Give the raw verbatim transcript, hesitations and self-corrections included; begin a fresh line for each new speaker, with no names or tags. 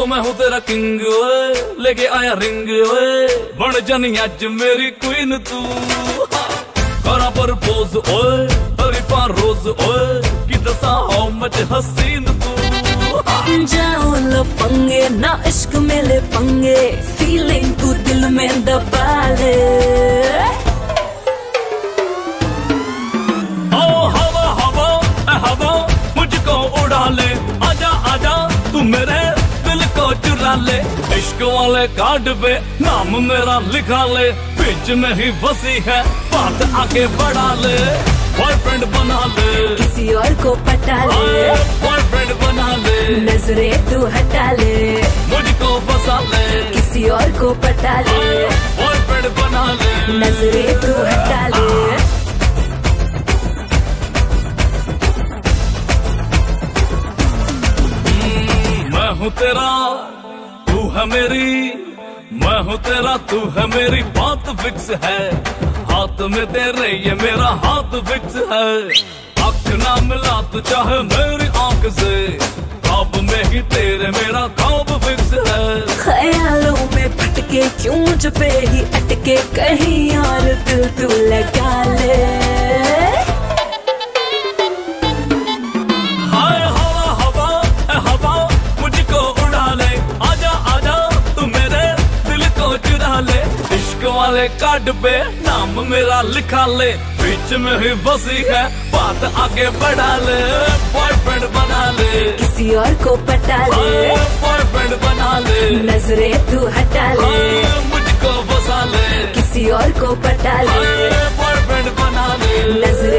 मैं हूँ तेरा किंग ओए, लेके आया रिंग ओए, बन जानी आज मेरी क्वीन तू। करा पर पोज ओए, तरीफा रोज ओए, कि दसा हाउ मच हसीन तू।
जाओ लफंगे ना इश्क में ले पंगे, फीलिंग तू दिल में दबा ले।
ओ हवा हवा ए हवा मुझको उड़ा ले, आजा आजा तू मेरे दिल को चुरा ले। इश्क वाले कार्ड पे नाम मेरा लिखा ले, बीच में ही बसी है बात आगे बढ़ा ले। बॉयफ्रेंड बना ले,
किसी और को पटा ले,
बॉयफ्रेंड बना ले,
नजरें तू हटा ले,
मुझको फंसा ले,
किसी और को पटा ले,
बॉयफ्रेंड बना ले,
नजरें तू हटा ले।
मैं हूँ तेरा तू है मेरी, मैं हूँ तेरा तू है मेरी, बात फिक्स है, हाथ में तेरे ये मेरा हाथ फिक्स है। आँख ना मिला तू चाहे मेरी आँख से, ख्वाब में ही तेरे मेरा ख्वाब फिक्स है।
ख्यालों में भटके क्यों मुझ पे ही अटके, कहीं और दिल तू लगा ले।
हाय हवा हवा ए हवा मुझको उड़ा ले, आजा आजा तू मेरे दिल को चुरा ले। इश्क वाले कार्ड पे नाम मेरा लिखा ले, बीच में ही बसी है बात आगे बढ़ा ले। बॉयफ्रेंड बना ले,
किसी और को पटा ले,
बॉयफ्रेंड बना ले,
नजरें तू हटा ले,
मुझको फंसा ले,
किसी और को पटा ले,
बॉयफ्रेंड बना ले,
नजरें